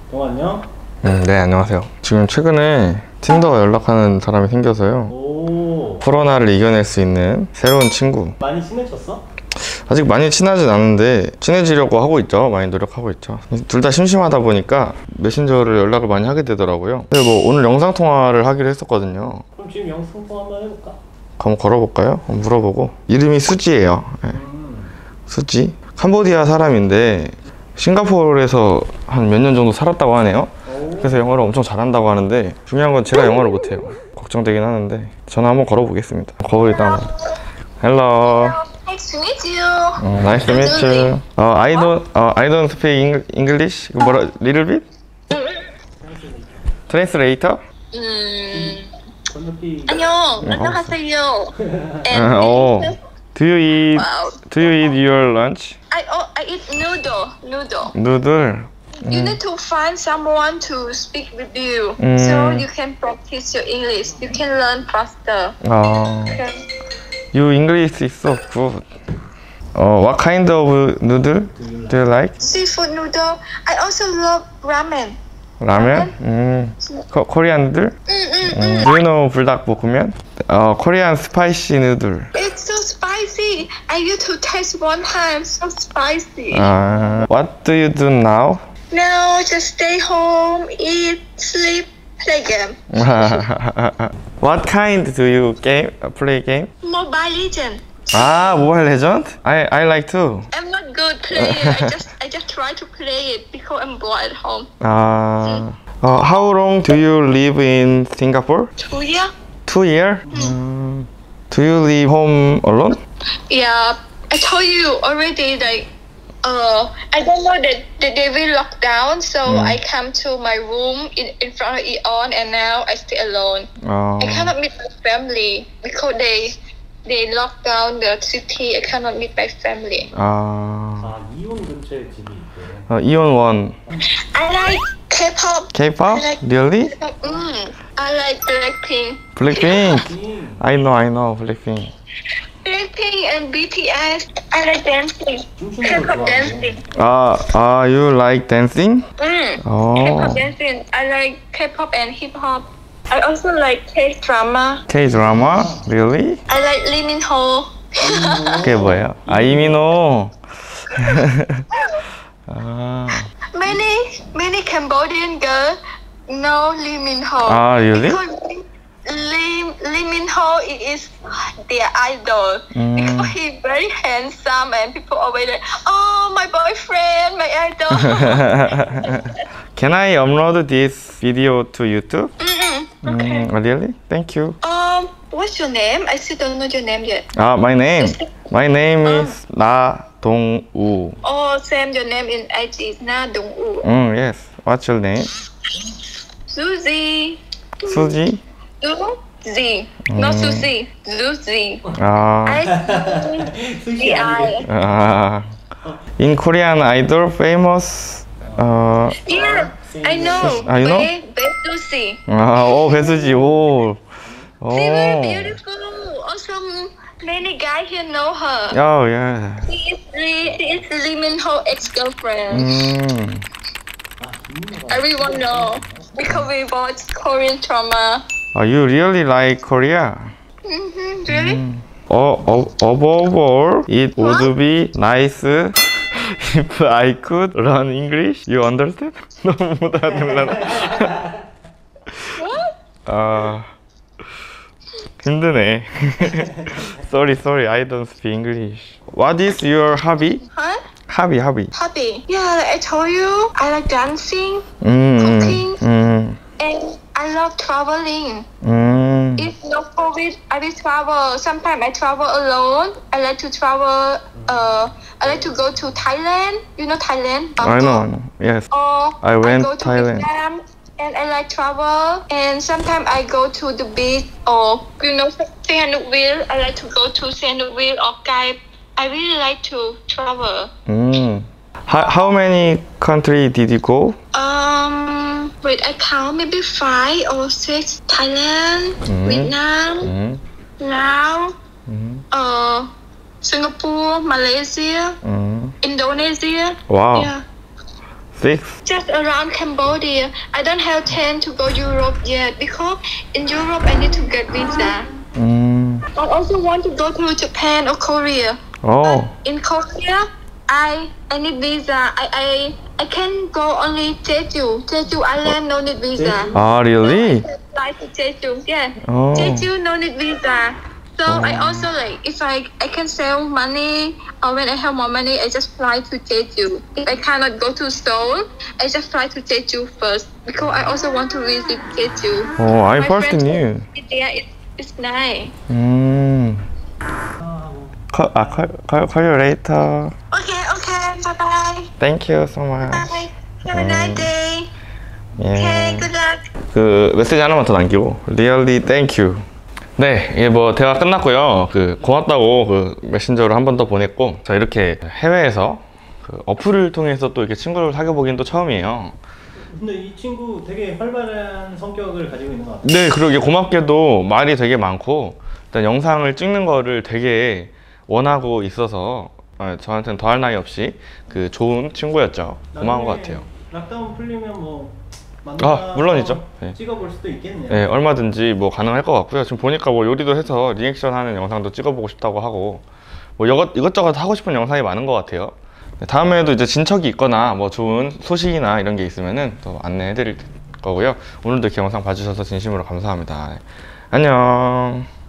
안녕? 네, 안녕하세요. 지금 최근에 틴더 연락하는 사람이 생겨서요. 오. 코로나를 이겨낼 수 있는 새로운 친구. 많이 친해졌어? 아직 많이 친하진 않은데 친해지려고 하고 있죠. 많이 노력하고 있죠. 둘 다 심심하다 보니까 메신저를 연락을 많이 하게 되더라고요. 근데 뭐 오늘 영상통화를 하기로 했었거든요. 그럼 지금 영상통화 한번 해볼까? 한번 걸어볼까요? 한번 물어보고. 이름이 수지예요. 네. 수지. 캄보디아 사람인데 싱가포르에서 한 몇 년 정도 살았다고 하네요. 그래서 영어를 엄청 잘한다고 하는데 중요한 건 제가 영어를 못해요. 걱정되긴 하는데 전화 한번 걸어보겠습니다. 거울 일단. Hello. Nice to meet you. Nice to meet you. I don't speak English. 뭐라? Little bit? Translator? 건너뛰기. 안녕하세요. Oh. Do you eat? Wow. Do you eat your lunch? I eat noodle. Noodle. You need to find someone to speak with you, so you can practice your English. You can learn faster. Okay. Your English is so good. What kind of noodle do you like? Seafood noodle. I also love ramen. 라면? Korean noodle? Do you know 불닭볶음면? Korean spicy noodle. It's so spicy. I used to taste one time. So spicy. What do you do now? Now just stay home, eat, sleep, play game. What kind do you play game? Mobile Legend. Mobile Legend? I like too. I'm not good player. I just try to play it because I'm bored at home. How long do you live in Singapore? 2 years? 2 years? Do you live home alone? Yeah, I told you already. I don't know that they will lock down, so I come to my room in front of Eon, and now I stay alone. I cannot meet my family because they lock down the city. I cannot meet my family. 이온 근처에 집이 있대. 이온 1. I like K-pop. K-pop? I like Really? I like Blackpink. Blackpink? I know Blackpink. Blackpink and BTS. I like dancing. K-pop dancing. You like dancing? K-pop dancing. I like K-pop and hip-hop. I also like K-drama. K-drama? Really? I like Lee Min Ho. 그게 뭐예요? 이민호. Many Cambodian girls know Lee Min Ho. Really? Because Lee Min Ho is their idol. Because he's very handsome and people always like, oh, my boyfriend, my idol. Can I upload this video to YouTube? Okay. Really? Thank you. What's your name? I still don't know your name yet. My name is Na Dong-woo. Oh, Sam, your name in IG is Na Dong-woo. Yes. What's your name? Suzy. Suji? Suzy. Not Suzy. Suzy. I in Korean Idol famous. Yeah, I know. You know? Suzy. 배수지. 오. She's very beautiful. Also, many guys here know her. Oh yeah. She is Lee Min Ho ex-girlfriend. Everyone know because we watch Korean drama. You really like Korea? Really? Above all, it would be nice if I could learn English. You understand? 너무 못 알아듣나? 힘드네. Sorry, I don't speak English. What is your hobby? Huh? Hobby. Yeah, like I told you, I like dancing, cooking, and I love traveling. If no COVID, I will travel. Sometimes I travel alone. I like to travel. I like to go to Thailand. You know Thailand? I know. Yes. Or I went go to Thailand. Vietnam, and I like travel. And sometimes I go to the beach or Sihanouk Ville. I like to go to Sihanouk Ville or Kai. I really like to travel. How many countries did you go? Wait, I count maybe 5 or 6. Thailand, Vietnam, Laos, Singapore, Malaysia, Indonesia. Wow. Yeah. 6? Just around Cambodia. I don't have time to go Europe yet because in Europe I need to get visa. I also want to go to Japan or Korea. Oh. In Korea, I need visa. I can go only Jeju. Jeju Island no need visa. Ah, really? Fly to Jeju, yeah. Oh. Jeju no need visa. So I also like if I can save money or when I have more money, I just fly to Jeju. If I cannot go to Seoul, I just fly to Jeju first because I also want to visit Jeju. Oh, I My first friend knew. said, yeah, it's nice. Call you later. Okay, bye bye. Thank you so much. Bye. Have a nice day. 예. Okay, good luck. 그 메시지 하나만 더 남기고 Really thank you. 네, 이게 뭐 대화 끝났고요. 그 고맙다고 그 메신저로 한 번 더 보냈고, 자 이렇게 해외에서 그 어플을 통해서 또 이렇게 친구를 사귀어 보긴 또 처음이에요. 근데 이 친구 되게 활발한 성격을 가지고 있는 것 같아요. 네, 그러게 고맙게도 말이 되게 많고 일단 영상을 찍는 거를 되게 원하고 있어서 저한테는 더할 나위 없이 그 좋은 친구였죠. 고마운 것 같아요. 락다운 풀리면 뭐 물론이죠. 네. 찍어볼 수도 있겠네요. 네, 얼마든지 뭐 가능할 것 같고요. 지금 보니까 뭐 요리도 해서 리액션 하는 영상도 찍어보고 싶다고 하고 뭐 이것저것 하고 싶은 영상이 많은 것 같아요. 네, 다음에도 이제 진척이 있거나 뭐 좋은 소식이나 이런 게 있으면은 또 안내해 드릴 거고요. 오늘도 이렇게 영상 봐주셔서 진심으로 감사합니다. 네. 안녕.